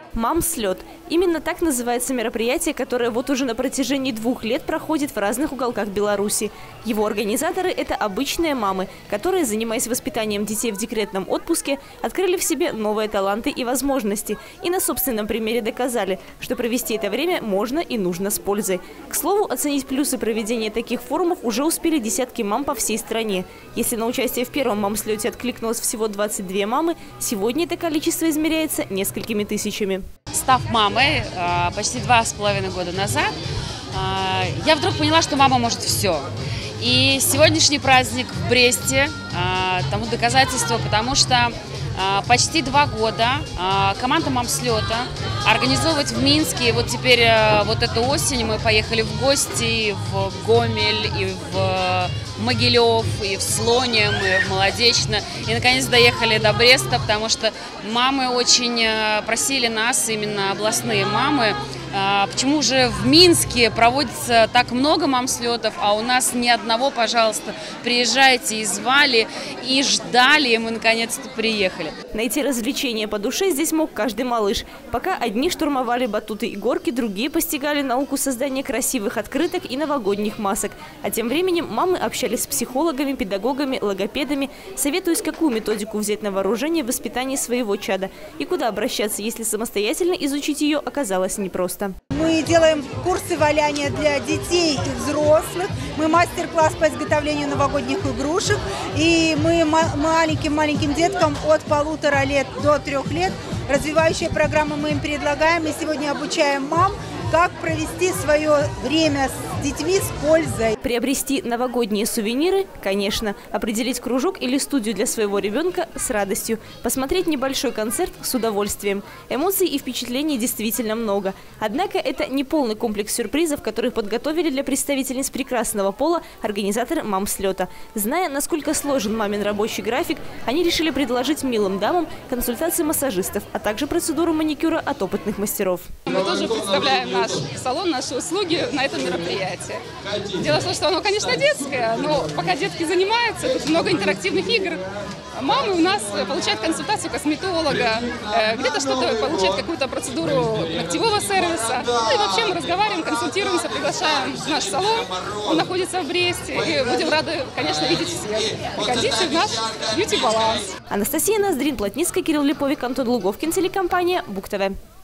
Мам-слет. Именно так называется мероприятие, которое вот уже на протяжении 2 лет проходит в разных уголках Беларуси. Его организаторы – это обычные мамы, которые, занимаясь воспитанием детей в декретном отпуске, открыли в себе новые таланты и возможности. И на собственном примере доказали, что провести это время можно и нужно с пользой. К слову, оценить плюсы проведения таких форумов уже успели десятки мам по всей стране. Если на участие в первом мам-слете откликнулось всего 22 мамы, сегодня это количество измеряется несколькими тысячами. Став мамой почти 2,5 года назад, я вдруг поняла, что мама может все. И сегодняшний праздник в Бресте тому доказательство, потому что почти 2 года команда мам-слета организовывать в Минске. Вот теперь вот эту осень мы поехали в гости в Гомель, и в Могилев, и в Слоним, и в Молодечно. И наконец доехали до Бреста, потому что мамы очень просили нас, именно областные мамы, почему же в Минске проводится так много мам-слетов, а у нас ни одного, пожалуйста, приезжайте, и звали, и ждали, и мы наконец-то приехали. Найти развлечения по душе здесь мог каждый малыш. Пока одни штурмовали батуты и горки, другие постигали науку создания красивых открыток и новогодних масок. А тем временем мамы общались с психологами, педагогами, логопедами, советуясь, какую методику взять на вооружение в воспитании своего чада и куда обращаться, если самостоятельно изучить ее оказалось непросто. Мы делаем курсы валяния для детей и взрослых. Мы мастер-класс по изготовлению новогодних игрушек. И мы маленьким деткам от 1,5 лет до 3 лет развивающие программы мы им предлагаем. И сегодня обучаем мам, как провести свое время с детьми с пользой. Приобрести новогодние сувениры – конечно. Определить кружок или студию для своего ребенка – с радостью. Посмотреть небольшой концерт – с удовольствием. Эмоций и впечатлений действительно много. Однако это не полный комплекс сюрпризов, которые подготовили для представительниц прекрасного пола организаторы мам-слета. Зная, насколько сложен мамин рабочий график, они решили предложить милым дамам консультации массажистов, а также процедуру маникюра от опытных мастеров. Мы тоже представляем наш салон, наши услуги на этом мероприятии. Дело в том, что оно, конечно, детское, но пока детки занимаются, тут много интерактивных игр. Мамы у нас получают консультацию косметолога, где-то что-то получают, какую-то процедуру ногтевого сервиса. Ну и вообще мы разговариваем, консультируемся, приглашаем в наш салон. Он находится в Бресте, и будем рады, конечно, видеть всех. Приходите в наш бьюти-баланс. Анастасия Ноздрин, Плотницкая, Кирилл Липовик, Антон Луговкин, телекомпания БуК ТВ.